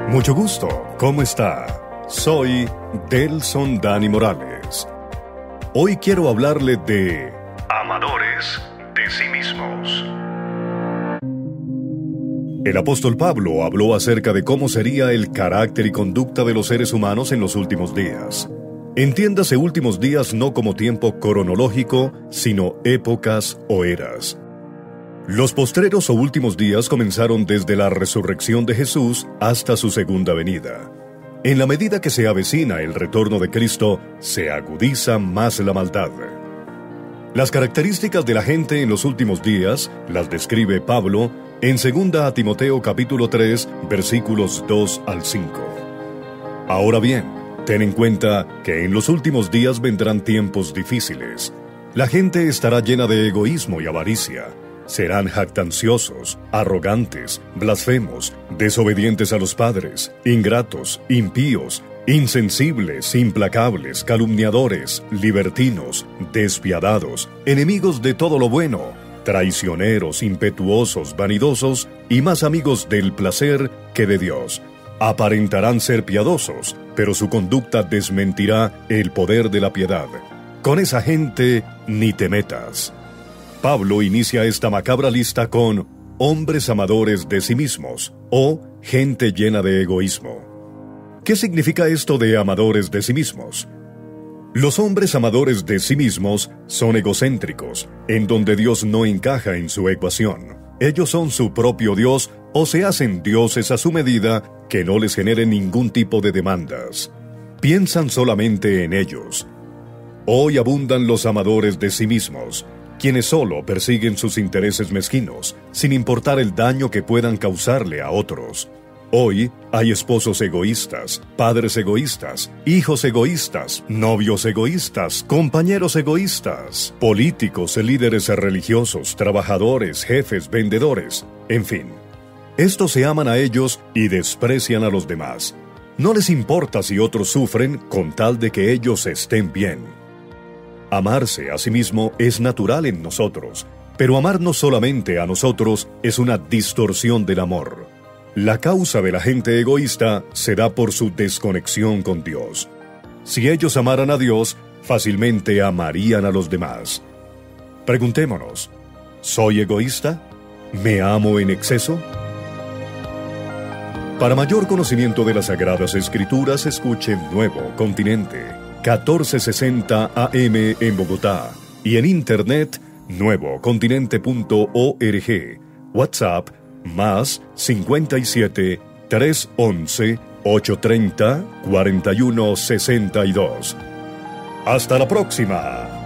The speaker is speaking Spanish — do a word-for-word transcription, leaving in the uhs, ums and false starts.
Mucho gusto, ¿cómo está? Soy Delson Dani Morales. Hoy quiero hablarle de amadores de sí mismos. El apóstol Pablo habló acerca de cómo sería el carácter y conducta de los seres humanos en los últimos días. Entiéndase últimos días no como tiempo cronológico, sino épocas o eras. Los postreros o últimos días comenzaron desde la resurrección de Jesús hasta su segunda venida. En la medida que se avecina el retorno de Cristo, se agudiza más la maldad. Las características de la gente en los últimos días las describe Pablo en segunda a Timoteo capítulo tres, versículos dos al cinco. Ahora bien, ten en cuenta que en los últimos días vendrán tiempos difíciles. La gente estará llena de egoísmo y avaricia. Serán jactanciosos, arrogantes, blasfemos, desobedientes a los padres, ingratos, impíos, insensibles, implacables, calumniadores, libertinos, despiadados, enemigos de todo lo bueno, traicioneros, impetuosos, vanidosos y más amigos del placer que de Dios. Aparentarán ser piadosos, pero su conducta desmentirá el poder de la piedad. Con esa gente ni te metas. Pablo inicia esta macabra lista con hombres amadores de sí mismos o gente llena de egoísmo. ¿Qué significa esto de amadores de sí mismos? Los hombres amadores de sí mismos son egocéntricos, en donde Dios no encaja en su ecuación. Ellos son su propio Dios o se hacen dioses a su medida que no les generen ningún tipo de demandas. Piensan solamente en ellos. Hoy abundan los amadores de sí mismos, quienes solo persiguen sus intereses mezquinos, sin importar el daño que puedan causarle a otros. Hoy hay esposos egoístas, padres egoístas, hijos egoístas, novios egoístas, compañeros egoístas, políticos, líderes religiosos, trabajadores, jefes, vendedores, en fin. Estos se aman a ellos y desprecian a los demás. No les importa si otros sufren con tal de que ellos estén bien. Amarse a sí mismo es natural en nosotros, pero amarnos solamente a nosotros es una distorsión del amor. La causa de la gente egoísta se da por su desconexión con Dios. Si ellos amaran a Dios, fácilmente amarían a los demás. Preguntémonos, ¿soy egoísta? ¿Me amo en exceso? Para mayor conocimiento de las Sagradas Escrituras, escuche Nuevo Continente, catorce sesenta A M en Bogotá, y en internet nuevo continente punto org. WhatsApp más cincuenta y siete, trescientos once, ochocientos treinta, cuarenta y uno sesenta y dos. Hasta la próxima.